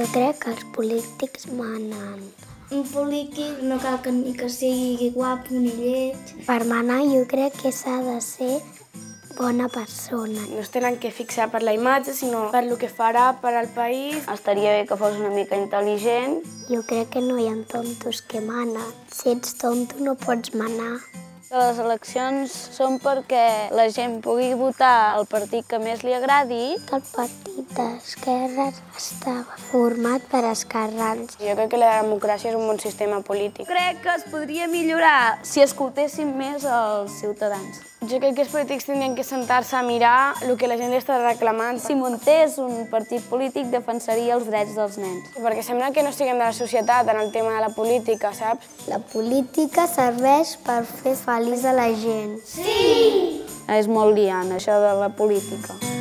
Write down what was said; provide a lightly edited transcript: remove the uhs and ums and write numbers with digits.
Jo crec que els polítics manen. Un polític no cal ni que sigui guapo ni lleig. Per manar jo crec que s'ha de ser bona persona. No es tenen que fixar per la imatge, sinó per el que farà per al país. Estaria bé que fos una mica intel·ligent. Jo crec que no hi ha tontos que manen. Si ets tonto no pots manar. Les eleccions són perquè la gent pugui votar el partit que més li agradi. El partit d'esquerres està format per esquerrans. Jo crec que la democràcia és un bon sistema polític. Crec que es podria millorar si escoltéssim més els ciutadans. Jo crec que els polítics tindrien que sentar-se a mirar el que la gent li està reclamant. Si muntés un partit polític, defensaria els drets dels nens. Perquè sembla que no estiguem de la societat en el tema de la política, saps? La política serveix per fer feliç a la gent. Sí! És molt liant, això de la política.